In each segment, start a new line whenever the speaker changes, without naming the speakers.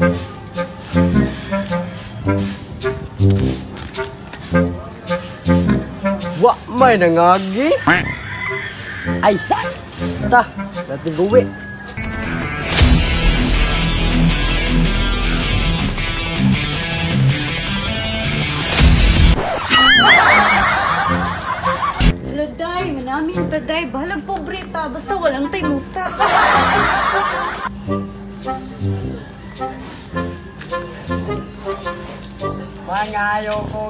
Wah, may nangagi. Ay, basta, natin guwi.
Laday, manamin taday, bahalag pobreta, basta walang taymuta.
Mangayo ko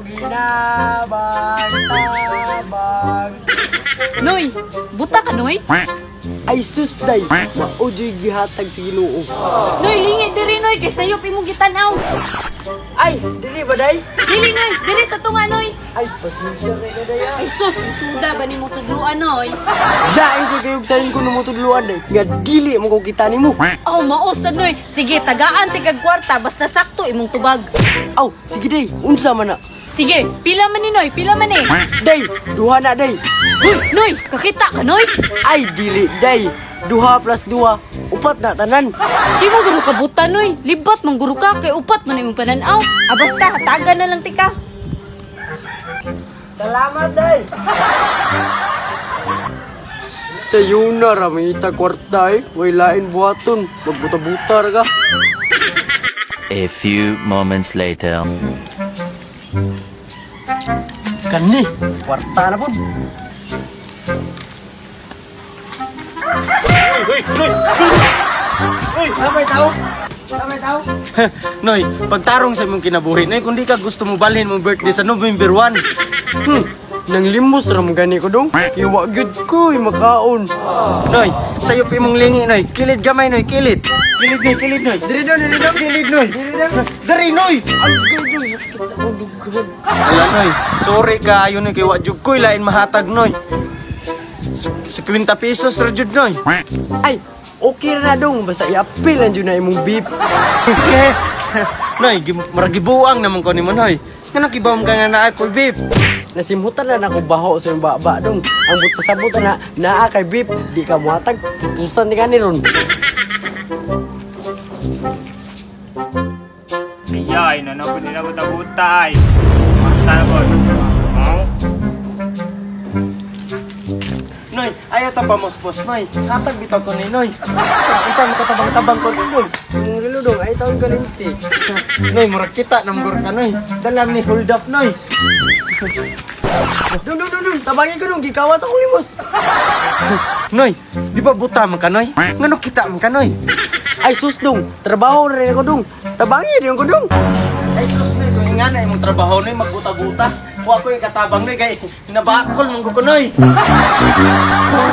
ginabang-tabang.
Noy, buta ka, Noy?
Ay sus day, maujoy gihatag sa Ginoo.
Noy, lingi diri, Noy, kay sayop imong gitanaw.
Ay, dili ba day?
Dili, Noy, diri sa tunga, Noy.
Ay, pasensya rin na day.
Ay sus, isuda ba ni mo tudluan, Noy?
Daing sa kayog sayin ko numutudluan day. Nga dili mo ko kita ni mo.
Oh, mausad, Noy. Sige, tagaan ti kag kwarta, basta sakto imong tubag.
Aw, sige day, unsa man na.
Sige, pila man ni, Noy, pila man ni.
Day, duha na day.
Uy, Noy, kakita ka, Noy?
Ay, dili day. 2 plus 2, 4 na tanan.
Di mo guru ka buta, Noy. Libat mong guru ka, kay upat man imong pananaw. Ah, basta, hatagan na lang tika.
Salamat day. Sa yuna ramita kwarta eh. Way lain buhaton. Magbuta-buta ka.
A few moments later.
Kani, kwarta na po. Uy, namay tao. Namay tao.
Noy, pagtarong sa imong kinabuhi, Noy, kung di ka gusto mo balhin mong birthday sa November 1.
Nang limos ram gani ko dong. Iwa gud ko makaon.
Noy, sayo pa imong lingi, Noy. Kilid gamay, Noy, kilid. Kilid, Noy, kilid, Noy.
Diri daw,
Kilid, Noy. Dari, Noy.
Ay, gud.
Wala, Noy. Sorry ka, yun, Noy, kay wajug ko'y lain mahatag, Noy. 50 pesos, rajud, Noy.
Ay, okay na dong. Basta i-appeal lang dyan na imong beef.
Noy, maragibuang naman ko ni mo, Noy. Nga nakibawam ka nga na ako, beef.
Nasimutan na ako baho sa yung baba dong. Ang pasabot na naa kay beef. Di ka muatag. Pusan ni kani ron.
Ayay, nanapod nila buta-buta ay. Mata na po.
Noy, ayaw ta pa mospos, Noy. Hatag bitaw ko ni Noy. Ito, makatabang-tabang ko ni Noy.
Yung rilo dong, ay taon kalimti.
Noy, murag kita, namgur ka, Noy. Dalam ni hold up, Noy.
Dong, tabangin ko dong. Gikawat ako limos.
Noy, di ba buta man ka, Noy? Ngano kita man ka, Noy?
Ay sus dong. Trabaho na rin ako dong. Tabangin rin ako dong.
Ay sus, Noy, kung nga na imong trabaho, Noy, magbuta-buta. Huwag ko yung katabang, Noy, kaya nabakol mong ko, Noy.